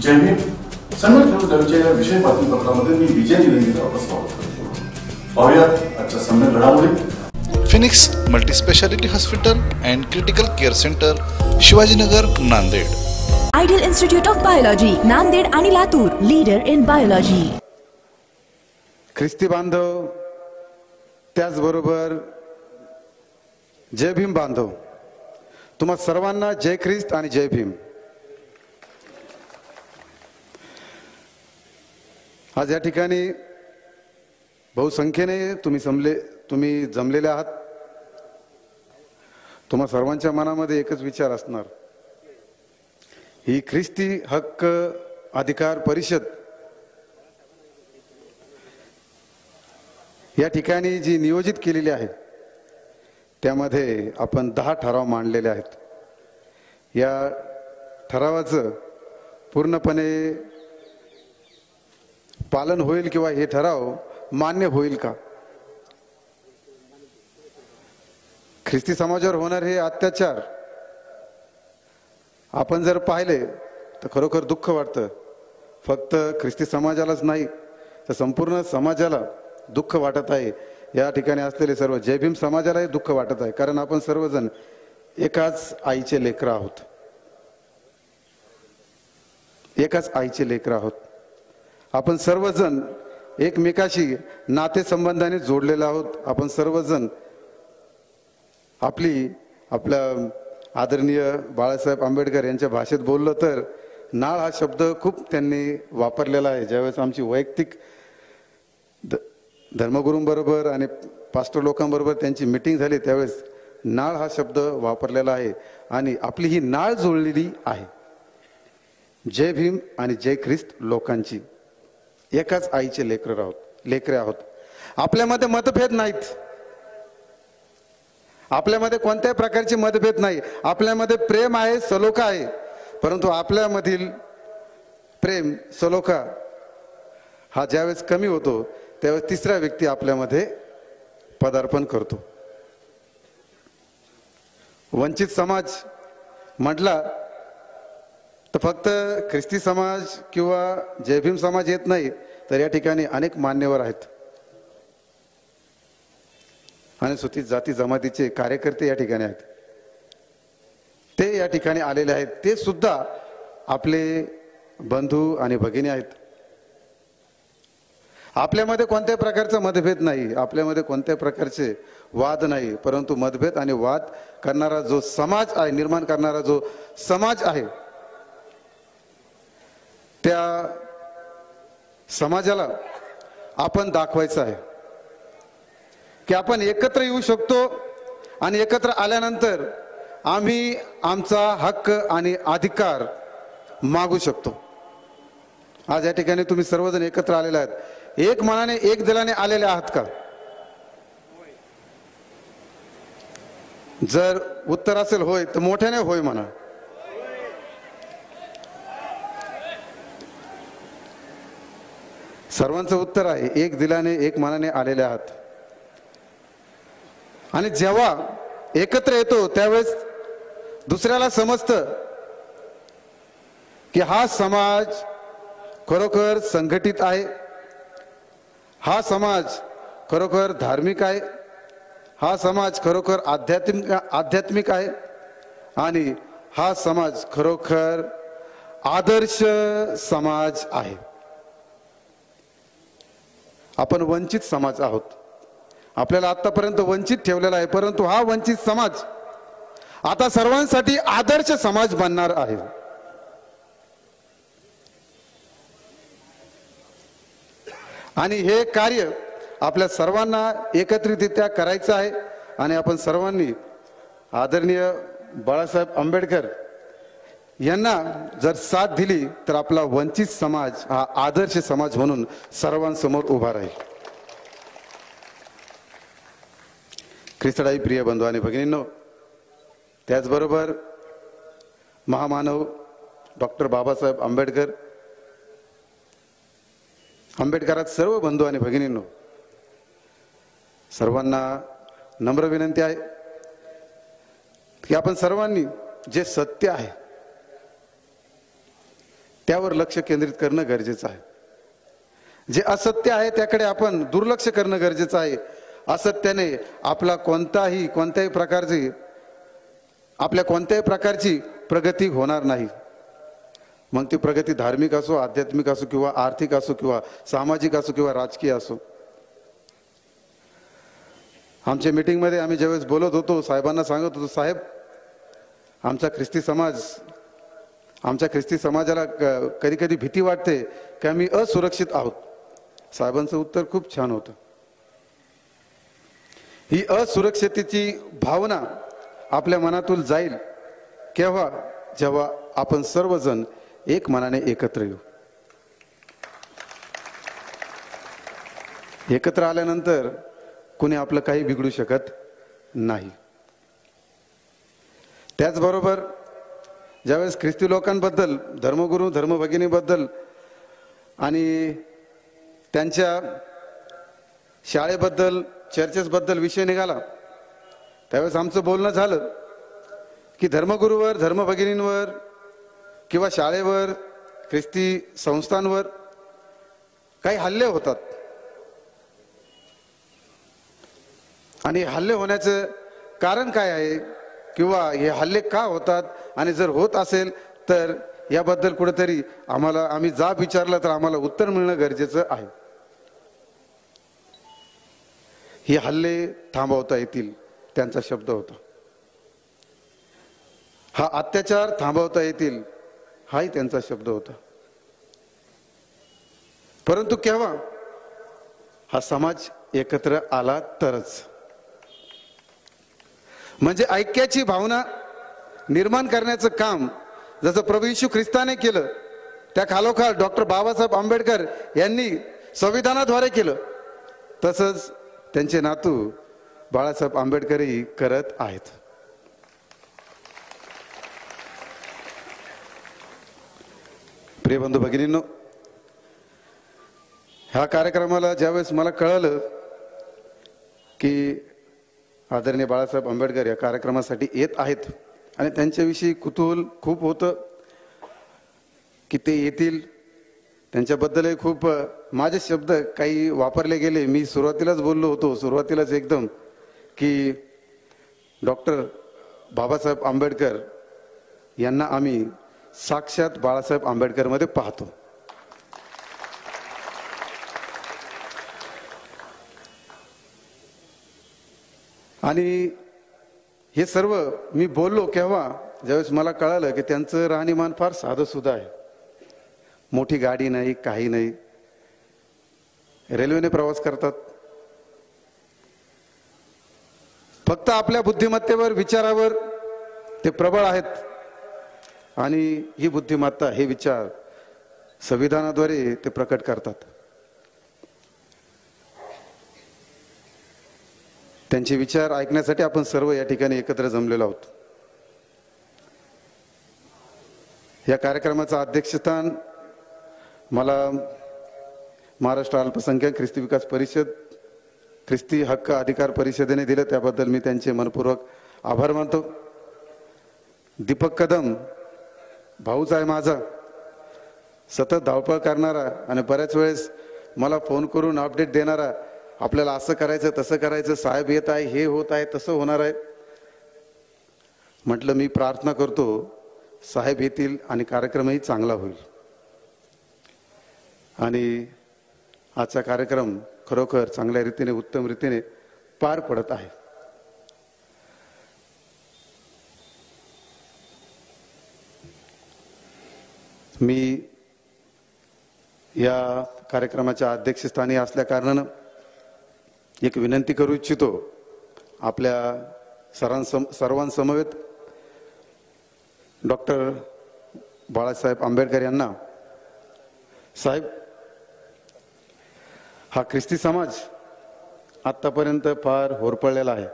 जय भीम. संघट विरोधाच्या या विषय बातमीपत्रामध्ये मी विजय निलंगेकर आपलं स्वागत करतो. पाहूयात आजच्या सम्यक घडामोडी. Phoenix multispeciality hospital and critical care centre, Shivajinagar, Nanded. Ideal institute of biology, Nanded आणि लातूर, लीडर इन बायोलॉजी. ख्रिस्ती बांधव, त्याचबरोबर जय भीम बांधव, तुम्हा सर्वांना जय ख्रिस्त आणि जय भीम. आज या ठिकाणी बहुसंख्येने तुम्ही जमलेले आहात. तुम्हा सर्वांच्या मनामध्ये एकच विचार असणार, ही ख्रिस्ती हक्क अधिकार परिषद या ठिकाणी जी नियोजित केलेली आहे त्यामध्ये आपण 10 ठराव मांडलेले आहेत. या ठरावाचं पूर्णपणे पालन होईल किंवा हे ठराव मान्य होईल का? ख्रिस्ती समाजावर होणार हे अत्याचार आपण जर पाहिले तर खरोखर दुःख वाटतं. फक्त ख्रिस्ती समाजालाच नाही तर संपूर्ण समाजाला दुःख वाटत आहे. या ठिकाणी असलेले सर्व जय भीम समाजालाही दुःख वाटत आहे, कारण आपण सर्वजण एकाच आईचे लेकरं आहोत. एकाच आईचे लेकरं आहोत. आपण सर्वजण एकमेकाशी नातेसंबंधाने जोडलेले आहोत. आपण सर्वजण आपल्या आदरणीय बाळासाहेब आंबेडकर यांच्या भाषेत बोललं तर नाळ हा शब्द खूप त्यांनी वापरलेला आहे. ज्यावेळेस आमची वैयक्तिक धर्मगुरूंबरोबर आणि पास्टर लोकांबरोबर त्यांची मीटिंग झाली त्यावेळेस नाळ हा शब्द वापरलेला आहे. आणि आपली ही नाळ जोडलेली आहे जय भीम आणि जय ख्रिस्त लोकांची. एकाच आईचे लेकरे आहोत. आपल्यामध्ये मतभेद नाहीत. आपल्यामध्ये कोणत्याही प्रकारचे मतभेद नाही. आपल्यामध्ये प्रेम आहे, सलोखा आहे. परंतु आपल्यामधील प्रेम सलोखा हा ज्यावेळेस कमी होतो त्यावेळेस तिसरा व्यक्ती आपल्यामध्ये पदार्पण करतो. वंचित समाज म्हटला तर फक्त ख्रिस्ती समाज किंवा जय भीम समाज येत नाही, तर या ठिकाणी अनेक मान्यवर आहेत. अनुसूचित जाती जमातीचे कार्यकर्ते या ठिकाणी आहेत. ते या ठिकाणी आलेले आहेत. ते सुद्धा आपले बंधू आणि भगिनी आहेत. आपल्यामध्ये कोणत्याही प्रकारचा मतभेद नाही. आपल्यामध्ये कोणत्याही प्रकारचे वाद नाही. परंतु मतभेद आणि वाद करणारा जो समाज आहे, निर्माण करणारा जो समाज आहे, त्या समाजाला आपण दाखवायचं आहे की आपण एकत्र येऊ शकतो आणि एकत्र आल्यानंतर आम्ही आमचा हक्क आणि अधिकार मागू शकतो. आज या ठिकाणी तुम्ही सर्वजण एकत्र आलेले आहेत. एक मनाने एक दिलाने आलेले आहात का? जर उत्तर असेल होय तर मोठ्याने होय म्हणा. सर्वांचं उत्तर आहे एक दिलाने एक मनाने आलेले आहात. आणि जेव्हा एकत्र येतो त्यावेळेस दुसऱ्याला समजतं की हा समाज खरोखर संघटित आहे, हा समाज खरोखर धार्मिक आहे, हा समाज खरोखर आध्यात्मिक आहे आणि हा समाज खरोखर आदर्श समाज आहे. आपण वंचित समाज आहोत. आपल्याला आतापर्यंत वंचित ठेवलेला आहे, परंतु हा वंचित समाज आता सर्वांसाठी आदर्श समाज बनणार आहे. आणि हे कार्य आपल्या सर्वांना एकत्रितरित्या करायचं आहे. आणि आपण सर्वांनी आदरणीय बाळासाहेब आंबेडकर यांना जर साथ दिली तर आपला वंचित समाज हा आदर्श समाज म्हणून सर्वांसमोर उभा राहील. ख्रिस्तडाई प्रिय बंधू आणि भगिनींनो, त्याचबरोबर महामानव डॉक्टर बाबासाहेब आंबेडकरात सर्व बंधू आणि भगिनींनो, सर्वांना नम्र विनंती आहे की आपण सर्वांनी जे सत्य आहे त्यावर लक्ष केंद्रित करणं गरजेचं आहे. जे असत्य आहे त्याकडे आपण दुर्लक्ष करणं गरजेचं आहे. असत्याने आपल्या कोणत्याही प्रकारची प्रगती होणार नाही. मग ती प्रगती धार्मिक असो, आध्यात्मिक असो, किंवा आर्थिक असो, किंवा सामाजिक असो, किंवा राजकीय असो. आमच्या मीटिंगमध्ये आम्ही ज्यावेळेस बोलत होतो, साहेबांना सांगत होतो, साहेब आमच्या ख्रिस्ती समाजाला कधी कधी भीती वाटते की आम्ही असुरक्षित आहोत. साहेबांचं उत्तर खूप छान होतं. ही असुरक्षिततेची भावना आपल्या मनातून जाईल केव्हा, जेव्हा आपण सर्वजण एक मनाने एकत्र येऊ. एकत्र आल्यानंतर कुणी आपलं काही बिघडू शकत नाही. त्याचबरोबर ज्यावेळेस ख्रिस्ती लोकांबद्दल, धर्मगुरू धर्मभगिनीबद्दल आणि त्यांच्या शाळेबद्दल, चर्चेसबद्दल विषय निघाला, त्यावेळेस आमचं बोलणं झालं की धर्मगुरूवर, धर्मभगिनींवर किंवा शाळेवर, ख्रिस्ती संस्थांवर काही हल्ले होतात. आणि हल्ले होण्याचं कारण काय आहे, किंवा हे हल्ले का होतात, आणि जर होत असेल तर याबद्दल कुठेतरी आम्ही जाब विचारला तर आम्हाला उत्तर मिळणं गरजेचं आहे. हे हल्ले थांबवता येतील, त्यांचा शब्द होता. हा अत्याचार थांबवता येतील, हाही त्यांचा शब्द होता. परंतु केव्हा? हा समाज एकत्र आला तरच. म्हणजे ऐक्याची भावना निर्माण करण्याचं काम जसं प्रभू येशू ख्रिस्ताने केलं, त्या खालोखाल डॉक्टर बाबासाहेब आंबेडकर यांनी संविधानाद्वारे केलं, तसंच त्यांचे नातू बाळासाहेब आंबेडकरही करत आहेत. प्रिय बंधू भगिनींनो, ह्या कार्यक्रमाला ज्यावेळेस मला कळलं की आदरणीय बाळासाहेब आंबेडकर या कार्यक्रमासाठी येत आहेत आणि त्यांच्याविषयी कुतूहल खूप होतं की ते येतील, त्यांच्याबद्दलही खूप माझे शब्द काही वापरले गेले. मी सुरुवातीलाच बोललो होतो, सुरुवातीलाच एकदम, की डॉक्टर बाबासाहेब आंबेडकर यांना आम्ही साक्षात बाळासाहेब आंबेडकरमध्ये पाहतो. आणि हे सर्व मी बोललो केव्हा, ज्यावेळेस मला कळालं की त्यांचं राहणीमान फार साधं सुद्धा आहे. मोठी गाडी नाही, काही नाही, रेल्वेने प्रवास करतात. फक्त आपल्या बुद्धिमत्तेवर, विचारावर ते प्रबळ आहेत आणि ही बुद्धिमत्ता, हे विचार संविधानाद्वारे ते प्रकट करतात. त्यांचे विचार ऐकण्यासाठी आपण सर्व या ठिकाणी एकत्र जमलेलो आहोत. या कार्यक्रमाचं अध्यक्षस्थान मला महाराष्ट्र अल्पसंख्याक ख्रिस्ती विकास परिषद, ख्रिस्ती हक्क अधिकार परिषदेने दिलं, त्याबद्दल मी त्यांचे मनपूर्वक आभार मानतो. दीपक कदम भाऊच आहे माझा, सतत धावपळ करणारा आणि बऱ्याच वेळेस मला फोन करून अपडेट देणारा, आपल्याला असं करायचं, तसं करायचं, साहेब येत आहे, हे होत आहे, तसं होणार आहे. म्हटलं मी प्रार्थना करतो साहेब येतील आणि कार्यक्रमही चांगला होईल. आणि आजचा कार्यक्रम खरोखर चांगल्या रीतीने, उत्तम रीतीने पार पडत आहे. मी या कार्यक्रमाच्या अध्यक्षस्थानी असल्या कारणानं एक विनंती करू इच्छितो आपल्या सर्वांसमवेत डॉक्टर बाळासाहेब आंबेडकर यांना. साहेब, हा ख्रिस्ती समाज आतापर्यंत फार होरपळलेला आहे.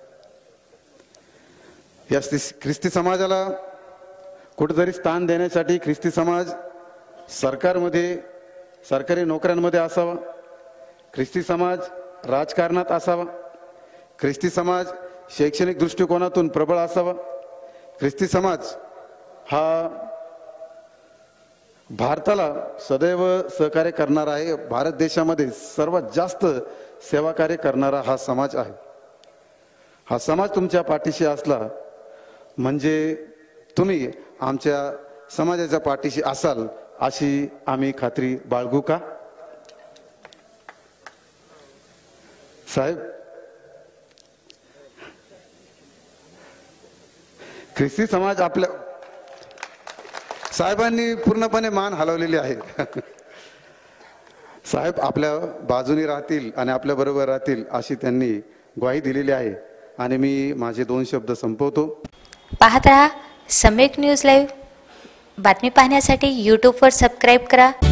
या ख्रिस्ती समाजाला कुठेतरी स्थान देण्यासाठी ख्रिस्ती समाज सरकारमध्ये, सरकारी नोकऱ्यांमध्ये असावा, ख्रिस्ती समाज राजकारणात असावा, ख्रिस्ती समाज शैक्षणिक दृष्टिकोनातून प्रबळ असावा, ख्रिस्ती समाज हा भारताला सदैव सहकार्य करणारा आहे. भारत देशामध्ये सर्वात जास्त सेवाकार्य करणारा हा समाज आहे. हा समाज तुमच्या पाठीशी असला म्हणजे तुम्ही आमच्या समाजाच्या पाठीशी असाल अशी आम्ही खात्री बाळगू का? साहेब, ख्रिस्ती समाज आपल्या साहेबांनी पूर्णपणे मान हलवलेली आहे. साहेब आपल्या बाजूने राहतील आणि आपल्या बरोबर राहतील अशी त्यांनी ग्वाही दिलेली आहे. आणि मी माझे 2 शब्द संपवतो. पाहत रहा सम्यक न्यूज लाईव्ह. बातमी पाहण्यासाठी यूट्यूबवर सबस्क्राईब करा.